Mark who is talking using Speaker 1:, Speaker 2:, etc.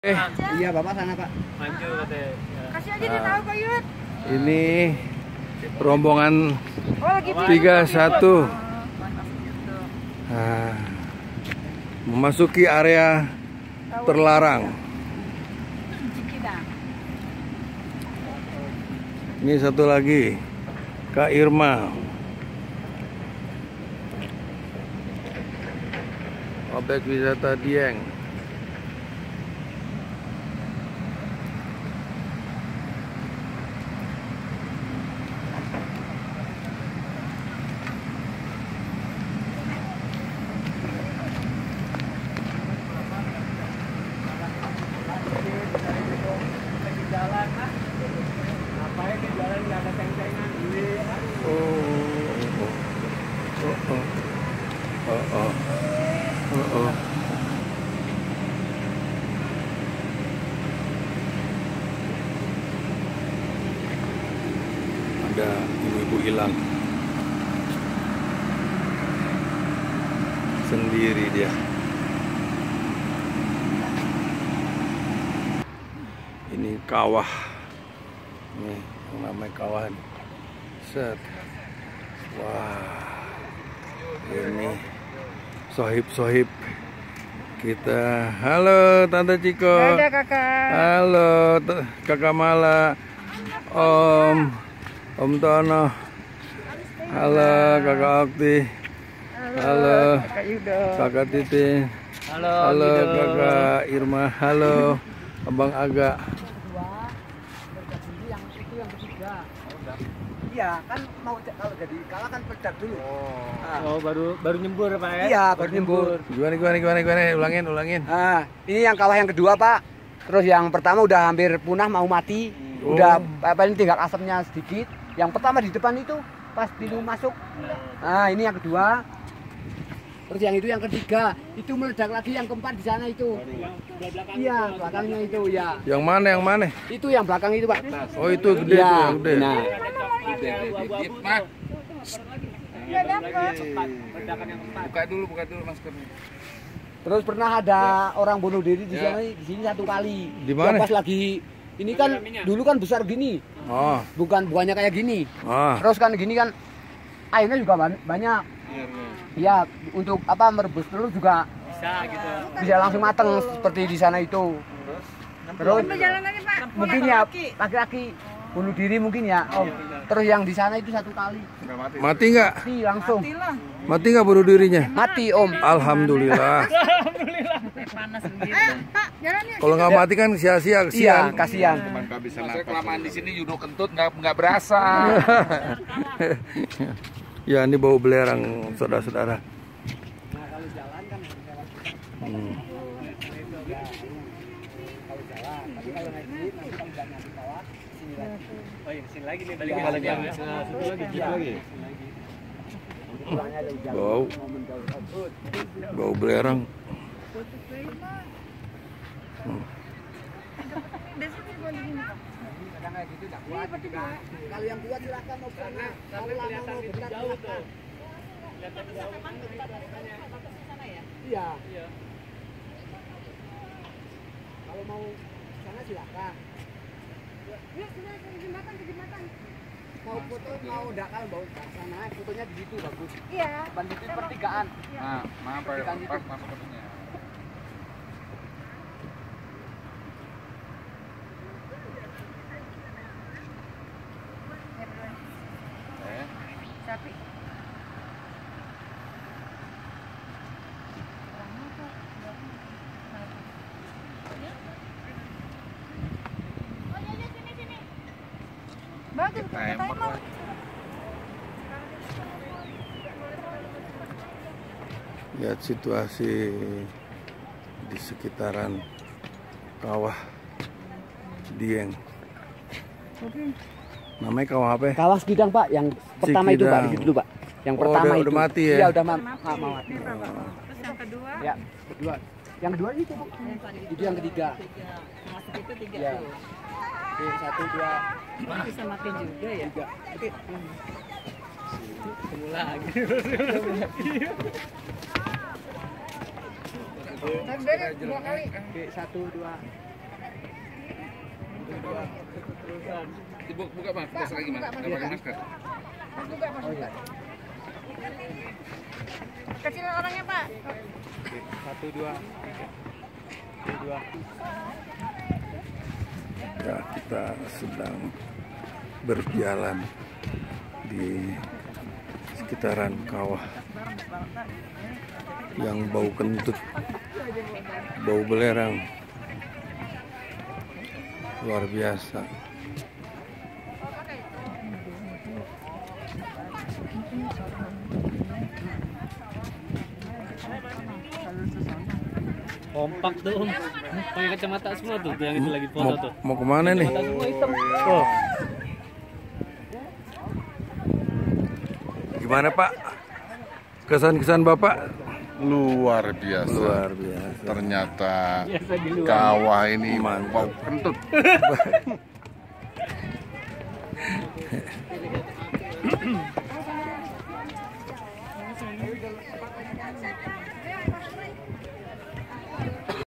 Speaker 1: Iya Bapak sana Pak.
Speaker 2: Maju katanya.
Speaker 3: Kasih aja dia tahu Pak Yud.
Speaker 4: Ini rombongan
Speaker 3: Oh lagi
Speaker 4: 31 memasuki area terlarang. Ini satu lagi Kak Irma. Objek wisata Dieng. Ada ibu-ibu hilang sendiri dia. Ini kawah, nih yang namanya kawah. Set, wah, ini sohib-sohib kita. Halo Tante Ciko.
Speaker 3: Ada Kakak.
Speaker 4: Halo Kakak Mala. Om Tono. Halo Kakak Okti. Halo
Speaker 3: Kakak Yudo.
Speaker 4: Kakak Titin. Halo Kakak Irma. Halo Abang Aga.
Speaker 1: Iya kan mau kalau jadi kalah kan peledak dulu.
Speaker 2: Oh, baru nyembur Pak ya?
Speaker 1: Iya baru nyembur.
Speaker 4: Gimana? Ulangin.
Speaker 1: Nah, ini yang kawah yang kedua Pak. Terus yang pertama udah hampir punah mau mati. Udah paling tinggal asapnya sedikit. Yang pertama di depan itu pas pintu masuk. Nah ini yang kedua. Terus yang itu yang ketiga. Itu meledak lagi yang keempat di sana itu. Iya belakangnya itu ya.
Speaker 4: Yang mana?
Speaker 1: Itu yang belakang itu Pak.
Speaker 4: Oh itu gede
Speaker 1: Ya,
Speaker 4: tuh, yang gede.
Speaker 1: nah.
Speaker 3: Enggak dapat.
Speaker 4: Buka dulu maskernya.
Speaker 1: Terus pernah ada orang bunuh diri di sana di sini satu kali.
Speaker 4: Di mana?
Speaker 1: Yang pas lagi ini kan dulu kan besar gini.
Speaker 4: Oh.
Speaker 1: Bukannya kayak gini.
Speaker 4: Ah.
Speaker 1: Terus kan gini kan airnya juga banyak. Ya, untuk apa merebus telur juga
Speaker 2: Bisa gitu.
Speaker 1: bisa langsung mateng seperti di sana itu. Terus
Speaker 3: Jalan lagi Pak.
Speaker 1: mungkin ya laki-laki bunuh diri mungkin ya. Oh. Terus yang di sana itu satu kali.
Speaker 4: Mati nggak?
Speaker 1: Mati langsung.
Speaker 4: Mati nggak bunuh dirinya?
Speaker 1: Mati Om.
Speaker 4: Alhamdulillah.
Speaker 3: Panas sendiri. Pak, jalan ya.
Speaker 4: Kalau nggak mati kan sia-sia,
Speaker 1: Iya,
Speaker 4: kesian.
Speaker 1: kasihan.
Speaker 5: Saya kelamaan di sini judo kentut nggak berasa.
Speaker 4: Ya ini bau belerang saudara-saudara.
Speaker 2: Oh iya, kesini lagi nih, balik yang satu lagi.
Speaker 4: Bau belerang.
Speaker 1: Kalau yang dua silakan mau sana. Kalau lama mau bentar silakan. Iya. Kalau mau sana silakan.
Speaker 3: Ya sudah ke jembatan.
Speaker 1: Mau foto mau enggak kalau mau ke sana fotonya di situ bagus.
Speaker 3: Iya.
Speaker 1: Depan itu pertigaan.
Speaker 5: Nah, maaf Pak, pas masuk fotonya.
Speaker 3: Tapi bagus katanya mau.
Speaker 4: Lihat situasi di sekitaran kawah Dieng. Namanya kawah apa ya?
Speaker 1: Kawah Sikidang Pak, yang pertama itu Pak,
Speaker 4: Sikidang.
Speaker 1: dulu Pak. Yang pertama
Speaker 4: udah
Speaker 1: itu.
Speaker 4: mati ya?
Speaker 1: Iya, udah mati.
Speaker 3: Terus yang kedua.
Speaker 1: Ya, kedua. Yang kedua itu Bu. Itu yang ketiga.
Speaker 3: Masuk itu 3
Speaker 1: Ya.
Speaker 3: tuh.
Speaker 1: Oke, 1 2
Speaker 3: Bisa mati juga ya.
Speaker 1: 3. Oke.
Speaker 2: Semula lagi.
Speaker 3: Dan beres 2 kali.
Speaker 1: Oke, 1 2
Speaker 5: Buka mas, buka lagi mas, nggak pakai masker.
Speaker 3: Kecil orangnya Pak.
Speaker 2: 1, 2, 3.
Speaker 4: Ya, kita sedang berjalan di sekitaran kawah yang bau kentut, bau belerang, luar biasa.
Speaker 2: Kompak tuh Om. Pakai kacamata semua tuh, yang itu lagi foto tuh.
Speaker 4: Mau kemana nih?
Speaker 2: Kacamata semua hitam. Oh.
Speaker 4: Gimana Pak? Kesan-kesan Bapak?
Speaker 5: Luar biasa.
Speaker 4: Luar biasa.
Speaker 5: Ternyata
Speaker 2: Biasa di luar.
Speaker 5: kawah ini
Speaker 4: Mantap.
Speaker 5: bau kentut.